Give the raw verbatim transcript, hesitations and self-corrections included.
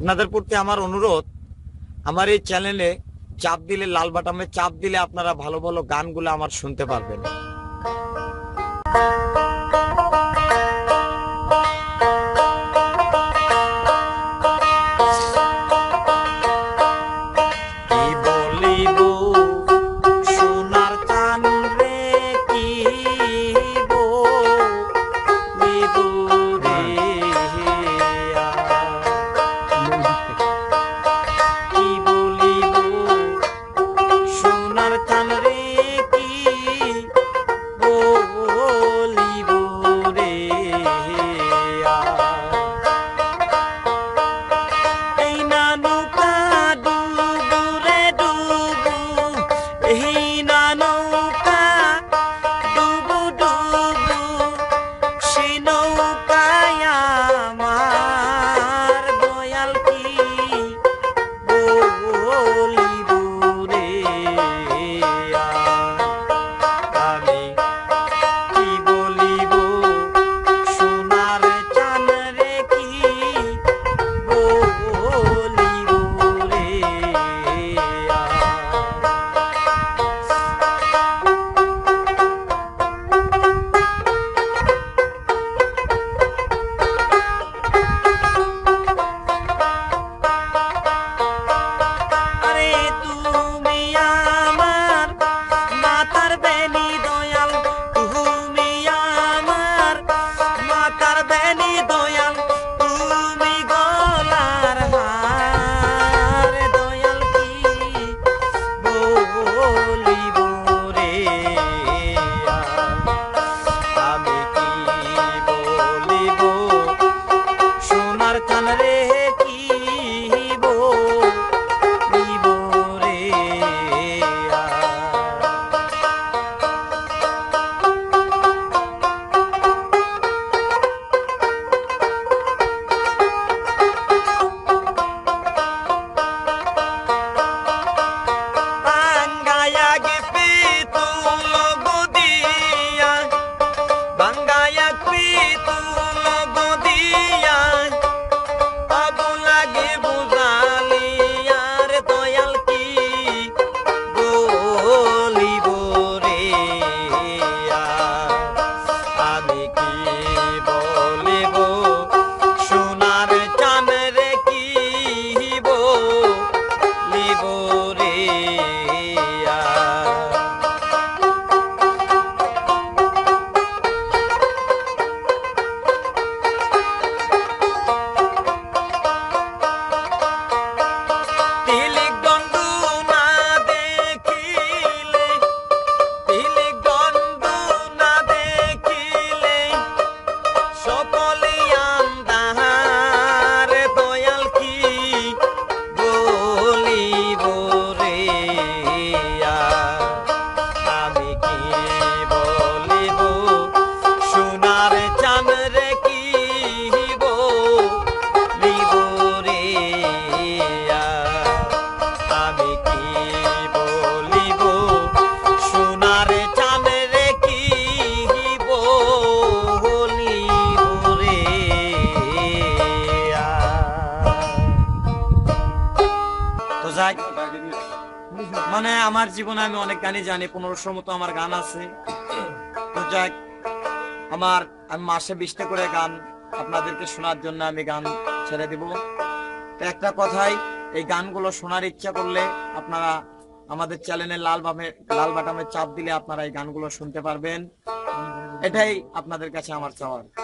আপনাদের প্রতি আমার অনুরোধ, আমার এই চ্যানেলে চাপ দিলে, লাল বাটনে চাপ দিলে আপনারা ভালো ভালো গানগুলো আমার শুনতে পারবেন। মানে আমার জীবনে আমি অনেক গানই জানি, পনেরোশোর মতো আমার গান আছে। তো যাক, আমার আমি মাসে বিশটা করে গান আপনাদেরকে শোনার জন্য আমি গান ছেড়ে দিব। তো একটা কথাই, এই গানগুলো শোনার ইচ্ছা করলে আপনারা আমাদের চ্যানেলে লাল বামে লাল বাটনে চাপ দিলে আপনারা এই গানগুলো শুনতে পারবেন। এটাই আপনাদের কাছে আমার চাওয়ার।